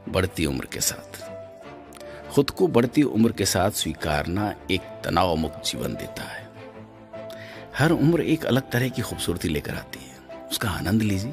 बढ़ती उम्र के साथ खुद को बढ़ती उम्र के साथ स्वीकारना एक तनाव मुक्त जीवन देता है। हर उम्र एक अलग तरह की खूबसूरती लेकर आती है, उसका आनंद लीजिए।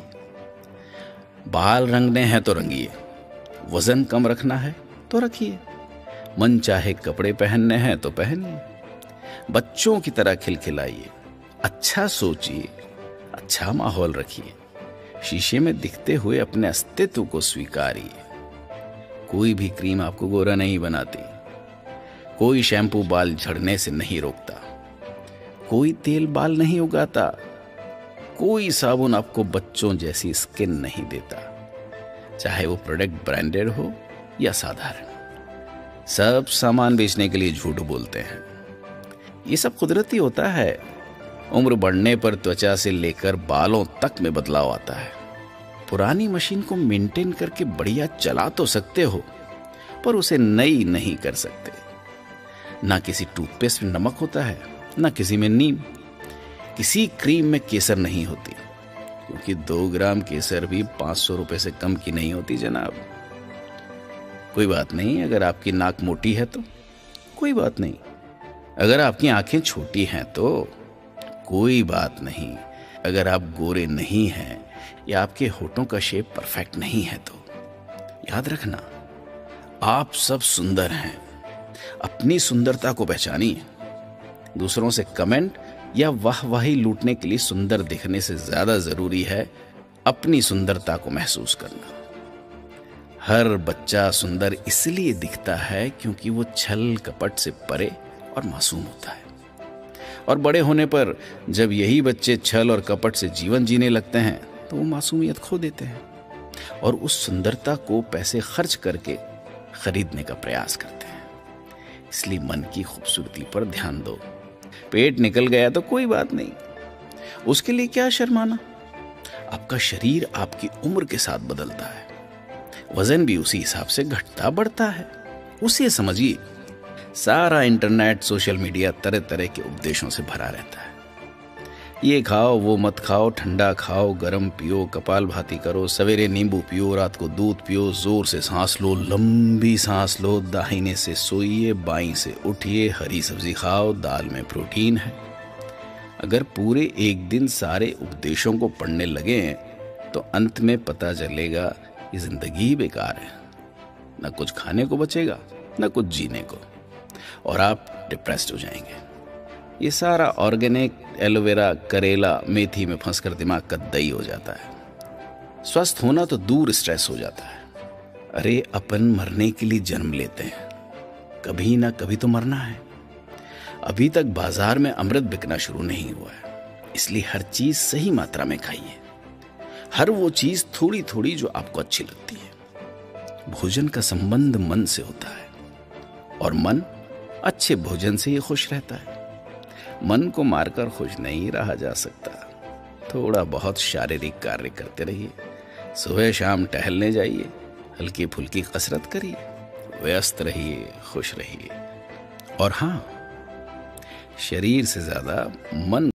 बाल रंगने हैं तो रंगिए, वजन कम रखना है तो रखिए, मन चाहे कपड़े पहनने हैं तो पहनिए, बच्चों की तरह खिलखिलाइए, अच्छा सोचिए, अच्छा माहौल रखिए, शीशे में दिखते हुए अपने अस्तित्व को स्वीकारिए। कोई भी क्रीम आपको गोरा नहीं बनाती, कोई शैम्पू बाल झड़ने से नहीं रोकता, कोई तेल बाल नहीं उगाता, कोई साबुन आपको बच्चों जैसी स्किन नहीं देता। चाहे वो प्रोडक्ट ब्रांडेड हो या साधारण, सब सामान बेचने के लिए झूठ बोलते हैं। ये सब कुदरती होता है। उम्र बढ़ने पर त्वचा से लेकर बालों तक में बदलाव आता है। पुरानी मशीन को मेंटेन करके बढ़िया चला तो सकते हो, पर उसे नई नहीं कर सकते। ना किसी टूथपेस्ट में नमक होता है, ना किसी में नीम, किसी क्रीम में केसर नहीं होती, क्योंकि 2 ग्राम केसर भी 500 रुपए से कम की नहीं होती जनाब। कोई बात नहीं अगर आपकी नाक मोटी है तो, कोई बात नहीं अगर आपकी आंखें छोटी हैं तो, कोई बात नहीं अगर आप गोरे नहीं हैं या आपके होठों का शेप परफेक्ट नहीं है तो। याद रखना, आप सब सुंदर हैं। अपनी सुंदरता को पहचानिए। दूसरों से कमेंट या वाहवाही लूटने के लिए सुंदर दिखने से ज्यादा जरूरी है अपनी सुंदरता को महसूस करना। हर बच्चा सुंदर इसलिए दिखता है क्योंकि वो छल कपट से परे और मासूम होता है। और बड़े होने पर जब यही बच्चे छल और कपट से जीवन जीने लगते हैं तो वो मासूमियत खो देते हैं और उस सुंदरता को पैसे खर्च करके खरीदने का प्रयास करते हैं। इसलिए मन की खूबसूरती पर ध्यान दो। पेट निकल गया तो कोई बात नहीं, उसके लिए क्या शर्माना। आपका शरीर आपकी उम्र के साथ बदलता है, वजन भी उसी हिसाब से घटता बढ़ता है, उसे समझिए। सारा इंटरनेट सोशल मीडिया तरह तरह के उपदेशों से भरा रहता है। ये खाओ वो मत खाओ, ठंडा खाओ, गरम पियो, कपाल भाती करो, सवेरे नींबू पियो, रात को दूध पियो, जोर से सांस लो, लंबी सांस लो, दाहिने से सोइए, बाईं से उठिए, हरी सब्जी खाओ, दाल में प्रोटीन है। अगर पूरे एक दिन सारे उपदेशों को पढ़ने लगे तो अंत में पता चलेगा कि जिंदगी बेकार है। न कुछ खाने को बचेगा, न कुछ जीने को, और आप डिप्रेस्ड हो जाएंगे। ये सारा ऑर्गेनिक एलोवेरा, करेला, मेथी में फंसकर दिमाग का दही हो जाता है। स्वस्थ होना तो दूर, स्ट्रेस हो जाता है। अरे अपन मरने के लिए जन्म लेते हैं, कभी ना कभी तो मरना है। अभी तक बाजार में अमृत बिकना शुरू नहीं हुआ है, इसलिए हर चीज सही मात्रा में खाइए। हर वो चीज थोड़ी थोड़ी जो आपको अच्छी लगती है। भोजन का संबंध मन से होता है और मन अच्छे भोजन से ही खुश रहता है। मन को मारकर खुश नहीं रहा जा सकता। थोड़ा बहुत शारीरिक कार्य करते रहिए, सुबह शाम टहलने जाइए, हल्की फुल्की कसरत करिए, व्यस्त रहिए, खुश रहिए। और हाँ, शरीर से ज्यादा मन